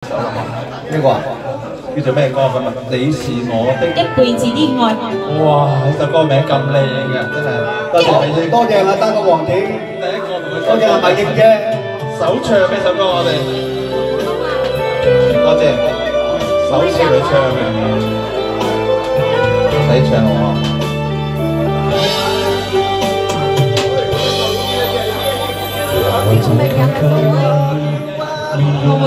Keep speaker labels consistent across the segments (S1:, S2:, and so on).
S1: 首啦嘛。
S2: 邊個啊？
S1: 叫做咩歌咁啊？你是我的
S3: 一輩子的愛。
S1: 哇！呢首歌名咁靚嘅，真係多謝你先。
S2: 多謝阿丹哥王子，
S1: 第一個同佢
S2: 多謝阿麥英姐，
S1: 首唱呢首歌我哋，多謝首次佢唱嘅，你唱好啊！
S4: 我再看看你，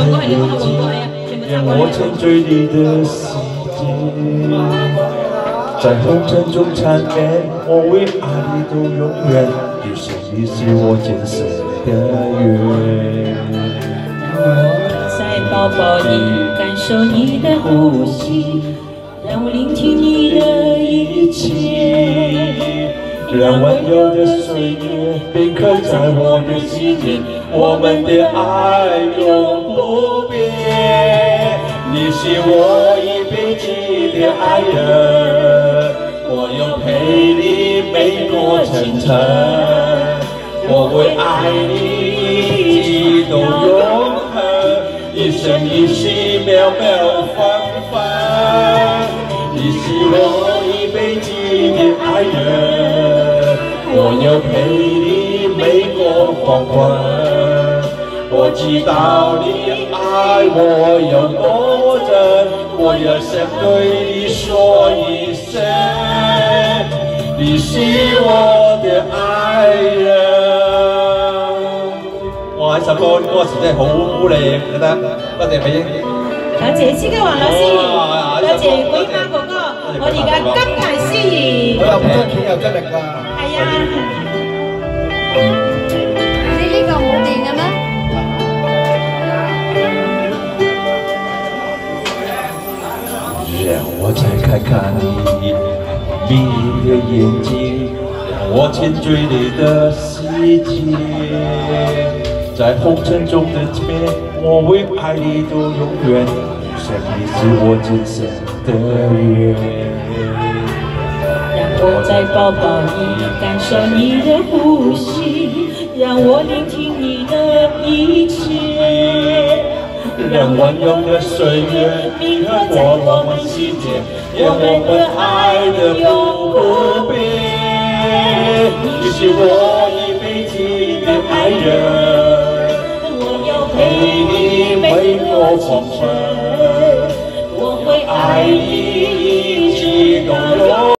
S4: 让我沉醉你的世界，在红尘中缠绵，我为爱你都永远，余生你是我今生的约。
S3: 在抱抱你，感受你的呼吸，让我聆听你的一切。
S4: 让温柔的岁月铭刻在我的心间，我们的爱永不变。你是我一辈子的爱人，我要陪你每个晨晨，我会爱你直到永恒，一生一世秒秒分分。你是我一辈子的爱人。我要陪你每个黄昏，我知道你爱我有多真，我要想对你说一声，你是我的愛人。
S1: 哇！呢首歌詞真係好靚，覺得多謝美英。
S3: 多謝司機黃老師，多謝鬼媽哥哥，我哋嘅金牌司儀。
S2: 我又唔出錢又出力㗎。
S3: 係啊。
S5: 你呢個冇電嘅咩？
S4: 讓我再看看你迷離的眼睛，讓我沉醉你的世界，在紅塵中的纏綿，我為愛你都永遠，餘生你是我今生的約。
S3: 讓我再抱抱你，感受你的呼吸，讓我聆聽你的一切。
S4: 讓溫柔的歲月銘刻在我們心間，讓我們愛得不變。你是我一輩子的愛人，我要陪你每個黃昏。